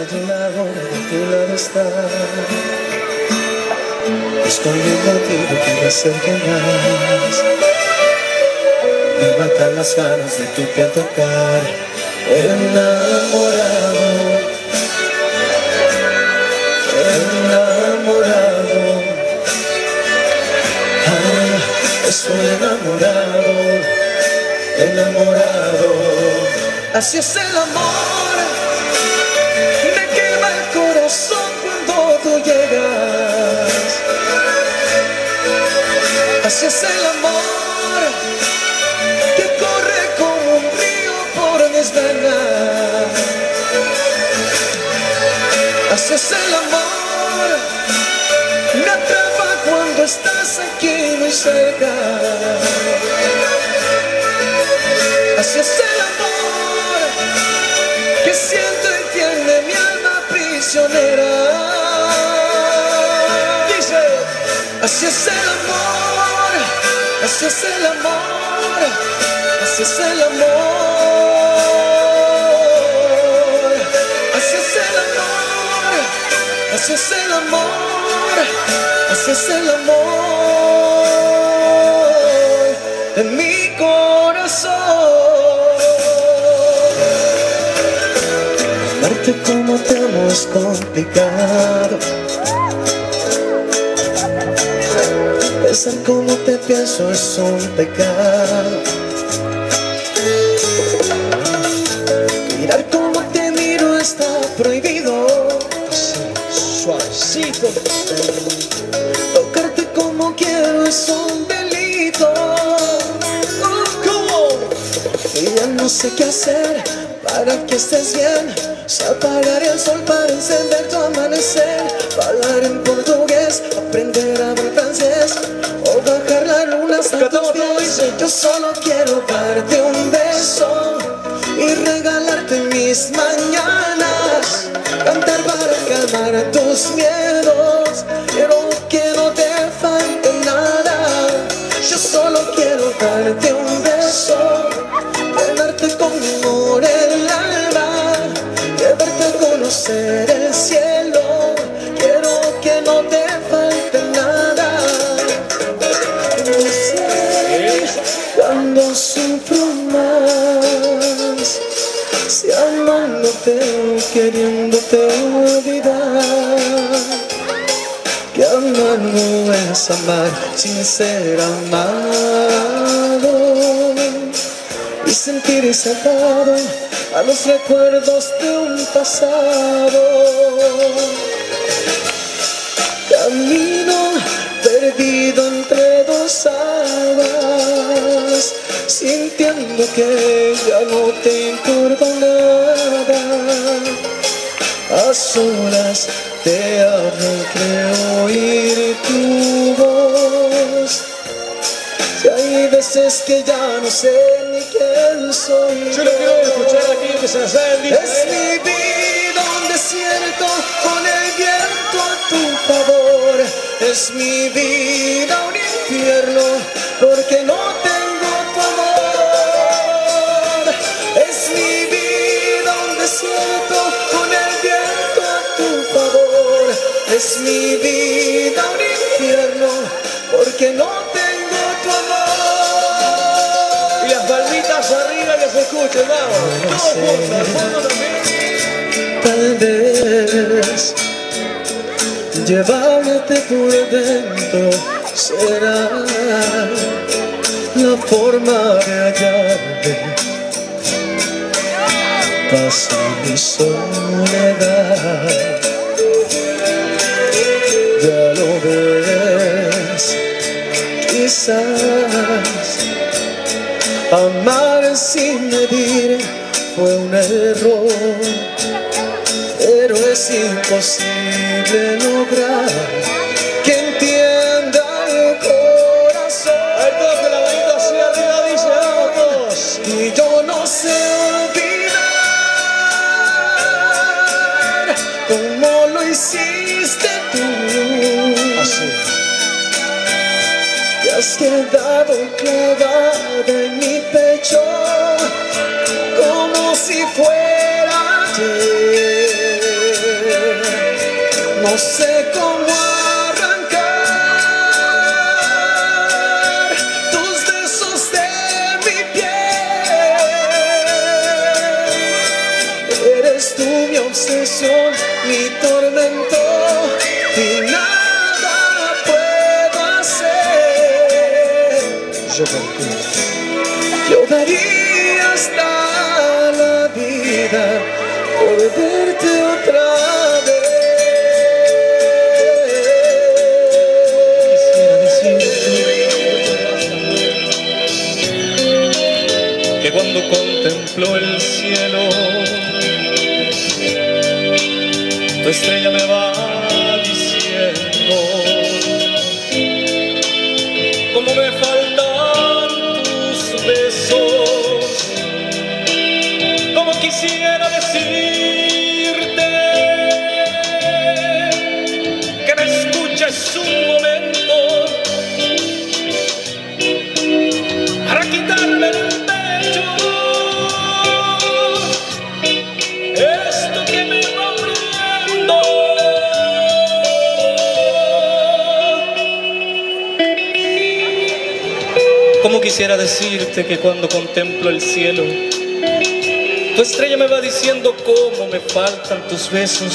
tu lado está. Estoy un motivo que me acerque más. Me matan las ganas de tu piel tocar. Enamorado, enamorado. Estoy enamorado, enamorado. Así es el amor, me quema el corazón cuando tú llegas. Así es el amor, que corre como un río por mis venas. Así es el amor, me atrapa cuando estás aquí muy cerca. Así es el amor, que siento y tiene mi alma prisionera. Dice, así es el amor, así es el amor, así es el amor, así es el amor, así es el amor, así es el amor de mi corazón. Amarte como te amo es complicado. Pensar como te pienso es un pecado. Mirar como te miro está prohibido. Suavecito. Tocarte como quiero es un delito. Y ya no sé qué hacer para que estés bien. Si apagar el sol para encender tu amanecer, hablar en portugués, aprender a hablar francés, o bajar la luna hasta tus pies. Yo solo quiero darte un beso y regalarte mis mañanas, cantar para calmar tus miedos. Quiero que no te falte nada. Yo solo quiero darte un beso, llenarte con amor el alma, llevarte a conocer el cielo. Quiero que no te falte nada. No sé cuando sufro más, si amándote o queriéndote olvidar. Que amar no es amar sin ser amado, y sentirse atado a los recuerdos de un pasado. Camino perdido entre dos aguas, sintiendo que ya no te importa nada. A solas te hablo, creo oír tu voz. Si hay veces que ya no sé ni quién soy. Yo lo quiero escuchar aquí que se la saben. Es mi vida un desierto con el viento a tu favor. Es mi vida un infierno porque no tengo tu amor. Es mi vida un desierto con el viento a tu favor. Es mi vida un infierno porque no tengo tu amor. Y las palmitas arriba que se escuchen, vamos. No Todos sé. juntos, al fondo también. Tal vez llevarte por dentro será la forma de hallarme. Pasa mi soledad, ya lo ves. Quizás amar sin medir fue un error, pero es imposible lograr que entienda el corazón. Ahí todos con la manita hacia arriba, dice, vamos todos. Y yo no sé olvidar como lo hiciste tú. Así. Te has quedado clavada en mi pecho como si fuera ayer. No sé cómo arrancar tus besos de mi piel. Eres tú mi obsesión, mi tormento, y nada puedo hacer. Yo por ti, yo daría hasta la vida por verte otra vez. Que cuando contemplo el cielo, tu estrella me va diciendo cómo me faltan tus besos, cómo quisiera decirte que me escuches un momento para quitarme el pecho esto que me va muriendo. Como quisiera decirte que cuando contemplo el cielo, tu estrella me va diciendo cómo me faltan tus besos.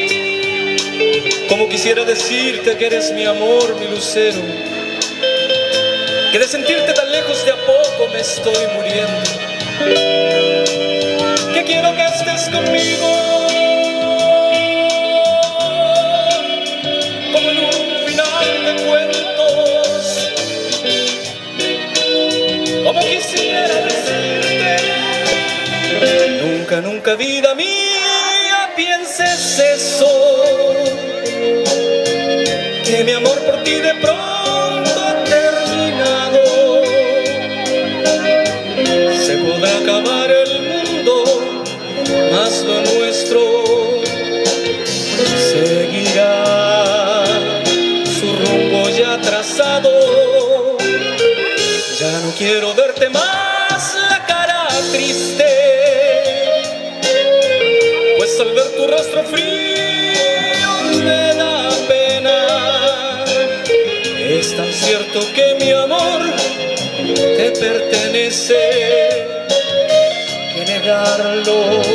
Como quisiera decirte que eres mi amor, mi lucero, que de sentirte tan lejos de a poco me estoy muriendo, que quiero que estés conmigo como en un final de cuentos, como quisiera decirte nunca, nunca, vida mía, pienses eso, que mi amor por ti de pronto ha terminado. Se podrá acabar el mundo, mas lo nuestro seguirá su rumbo ya trazado. Ya no quiero verte más la cara triste, pues al ver tu rostro frío me da pena. Es tan cierto que mi amor te pertenece, que negarlo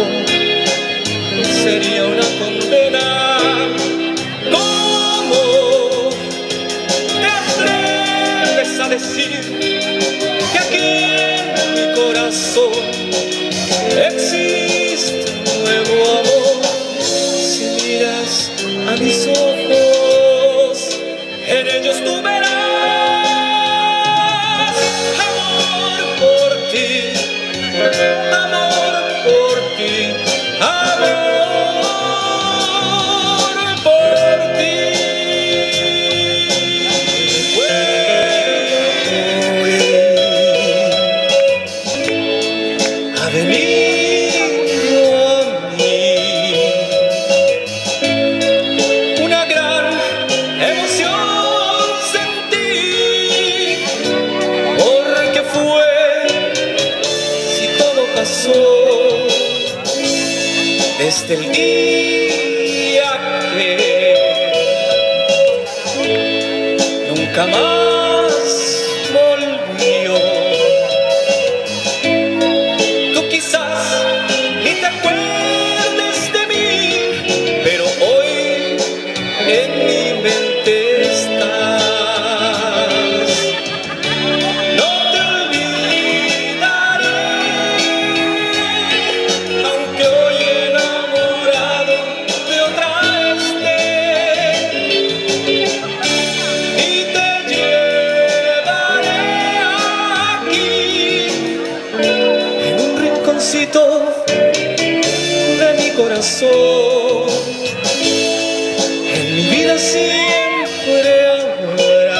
sería una condena. ¿Cómo te atreves a decir que aquí en mi corazón existe un nuevo amor? Si miras a mis ojos, en ellos tú verás amor por ti, amor por ti, amor por ti. Hoy ha venido a mí una gran emoción, sentí, porque fue, si todo pasó desde el día que nunca más volvió. Tú quizás ni te acuerdes de mí, pero hoy en mi mente estás. No te olvidaré, aunque hoy enamorado de otra esté, y te llevaré aquí en un rinconcito de mi corazón. En mi vida siempre habrá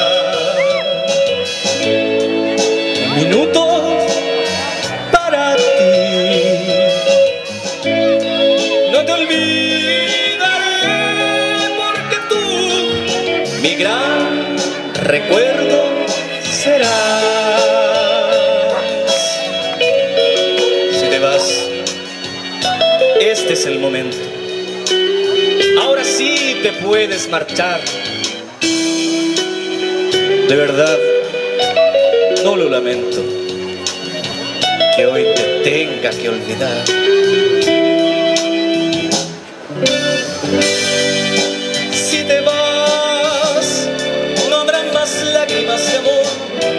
un minuto para ti. No te olvidaré, porque tú mi gran recuerdo serás. Si te vas, este es el momento. Ahora así te puedes marchar. De verdad, no lo lamento, que hoy te tenga que olvidar. Si te vas, no habrá más lágrimas de amor,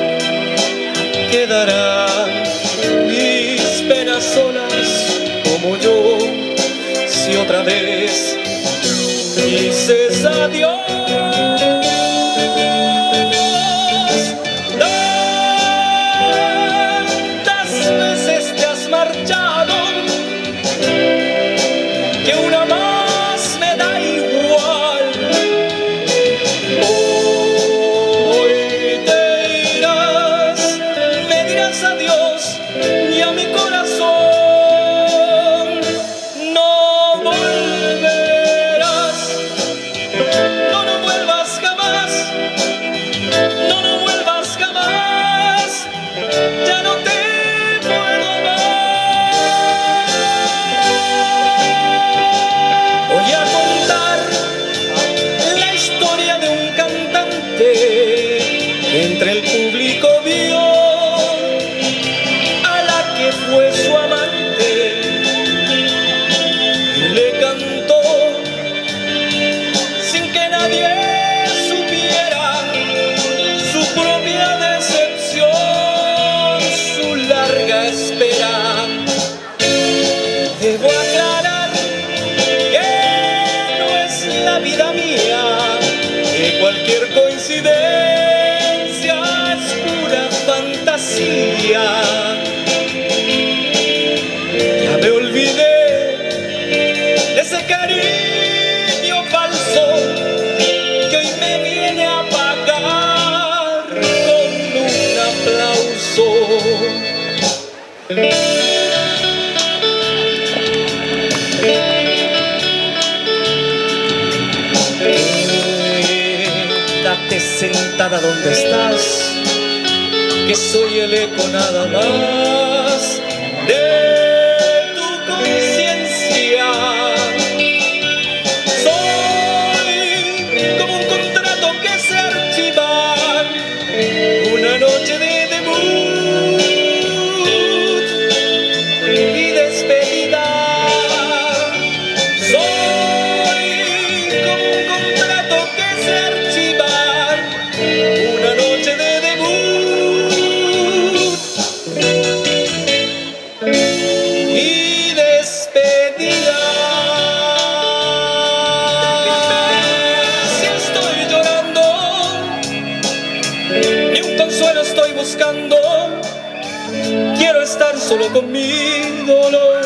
quedarán mis penas solas como yo. Si otra vez dices adiós, tantas veces te has marchado, que una más me da igual. Hoy te irás, me dirás adiós, y a mi corazón no volverás. No, no vuelvas jamás, no, no vuelvas jamás, ya no te puedo más. Voy a contar la historia de un cantante que entre el público vio a la que fue su amante y le cantó sin que nadie supiera su propia decepción, su larga espera. Debo aclarar que no es la vida mía, que cualquier coincidencia es pura fantasía. Ya me olvidé de ese cariño falso que hoy me viene a pagar con un aplauso. Quédate sentada donde estás, que soy el eco nada más de tu conciencia. Soy como un contrato que se archiva, una noche de debut y despedida. Soy como un contrato que se archiva, una noche de debut y despedida. Si estoy llorando, ni un consuelo estoy buscando, quiero estar solo con mi dolor.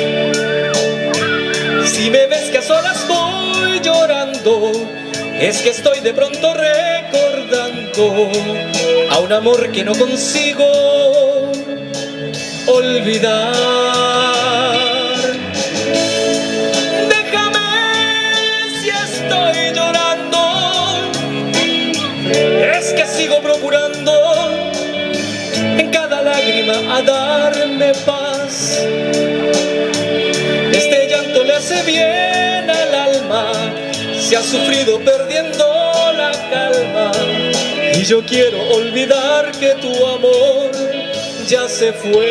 Si me ves que a solas voy llorando, es que estoy de pronto recordando a un amor que no consigo olvidar. Déjame si estoy llorando, es que sigo procurando en cada lágrima a darme paz. Este llanto le hace bien al alma, se ha sufrido perdiendo la calma, y yo quiero olvidar que tu amor ya se fue.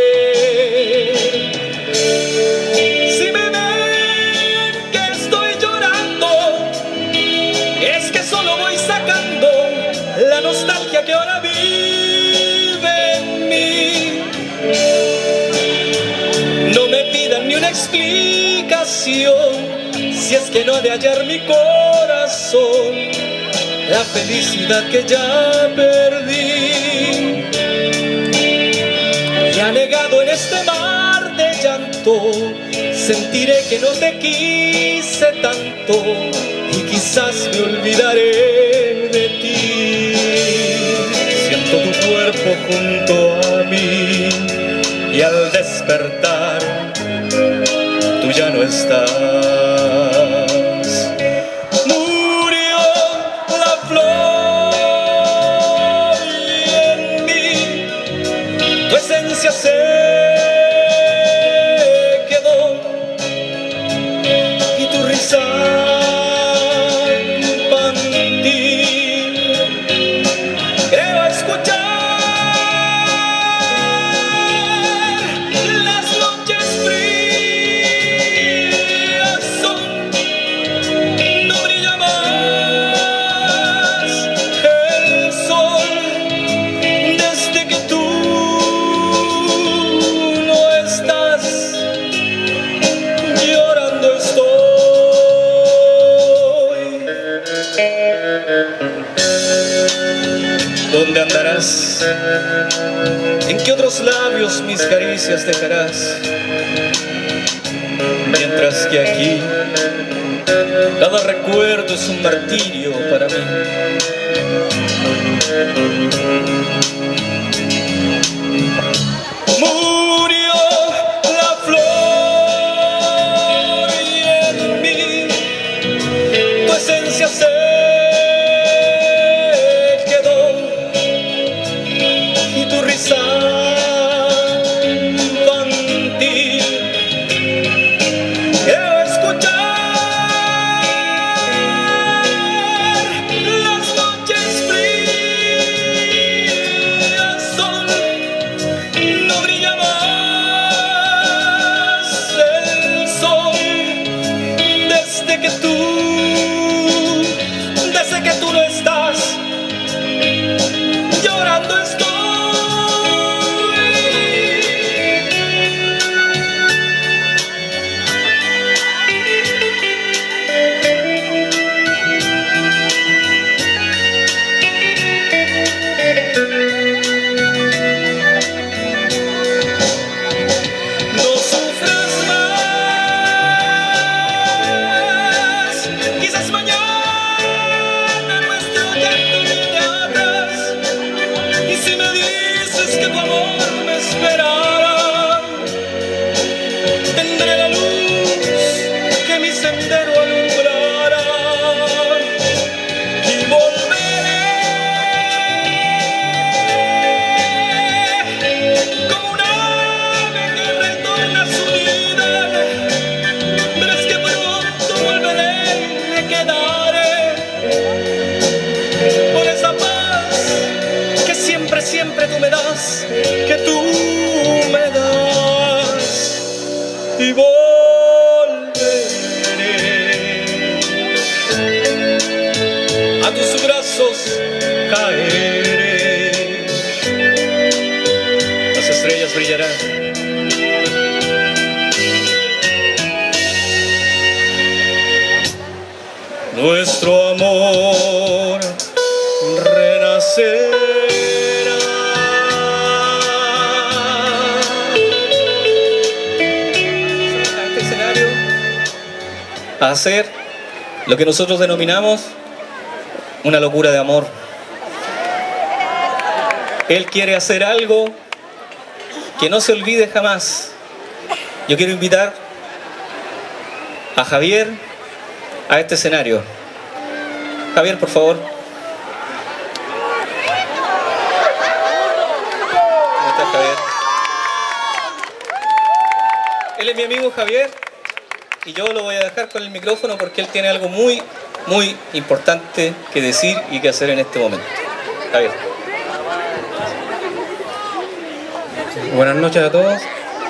Si me ven que estoy llorando, es que solo voy sacando la nostalgia que ahora vive en mí. No me pidan ni una explicación, si es que no ha de hallar mi corazón la felicidad que ya perdí. Y anegado en este mar de llanto, sentiré que no te quise tanto, y quizás me olvidaré de ti. Siento tu cuerpo junto a mí, y al despertar tú ya no estás. Murió la flor y en mí tu esencia se quedó, y tu risa olvidarás? ¿En qué otros labios mis caricias dejarás? Mientras que aquí cada recuerdo es un martirio para mí. Murió la flor y en mí tu esencia se quedó y tu risa infantil. Quiero escuchar las noches frías, sol, no brilla más el sol desde que tú no estás, llorando estoy. No sufras más, quizás mañana nuestro llanto viene atrás. Y si me dices que tu amor me esperará, tendré la luz que mi sendero alumbrará y volveré como un ave que retorna a su nido. Pero es que pronto volveré y me quedaré por esa paz que siempre, siempre tú me das, que tú me das, y volveré a tus brazos, caeré, las estrellas brillarán. Nuestro amor renacerá. Este escenario a hacer lo que nosotros denominamos una locura de amor. Él quiere hacer algo que no se olvide jamás. Yo quiero invitar a Javier a este escenario. Javier, por favor. ¿Cómo estás, Javier? Él es mi amigo Javier y yo lo voy a dejar con el micrófono porque él tiene algo muy, muy importante que decir y que hacer en este momento. Javier. Buenas noches a todos.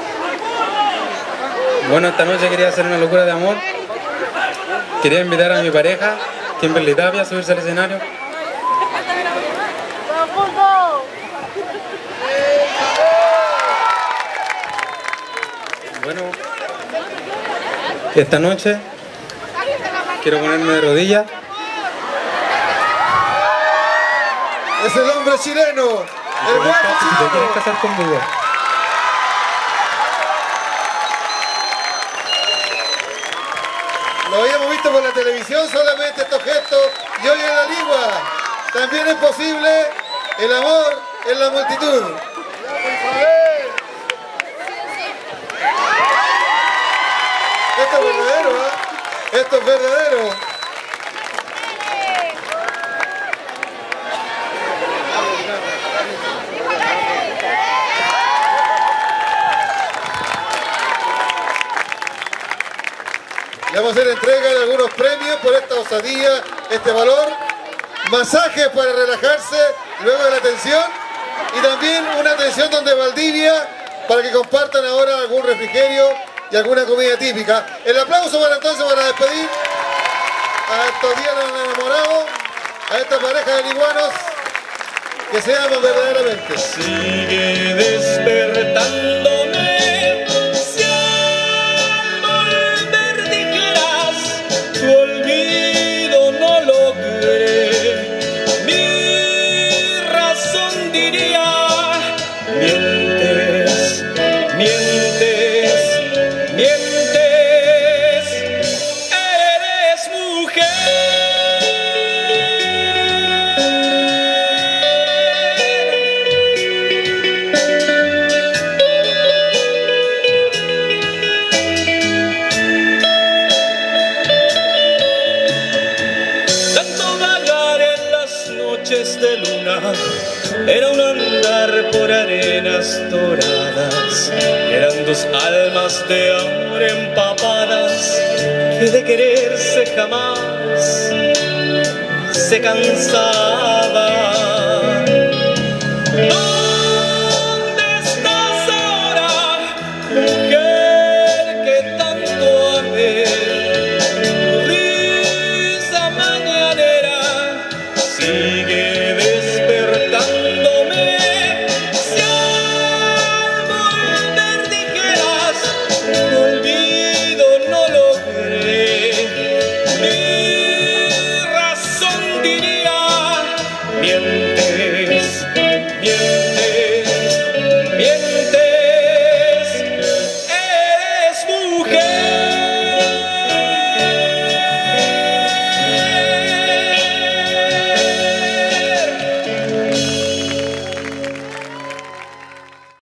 Bueno, esta noche quería hacer una locura de amor. Quería invitar a mi pareja, Kimberly Tapia, a subirse al escenario. Bueno, esta noche quiero ponerme de rodillas. Es el hombre chileno, el guapo Si te chileno. quieres casar conmigo. Lo habíamos visto por la televisión solamente estos gestos y hoy en la lengua. También es posible el amor en la multitud. Esto es verdadero, ¿eh? Esto es verdadero. Le vamos a hacer entrega de algunos premios por esta osadía, este valor. Masajes para relajarse luego de la atención. Y también una atención donde Valdivia para que compartan ahora algún refrigerio y alguna comida típica. El aplauso para entonces para despedir a estos días enamorados, a esta pareja de liguanos que se aman verdaderamente. Sigue despertándome, si al volver dijeras tu olvido no logré, mi razón era un andar por arenas doradas, eran dos almas de amor empapadas que de quererse jamás se cansaban.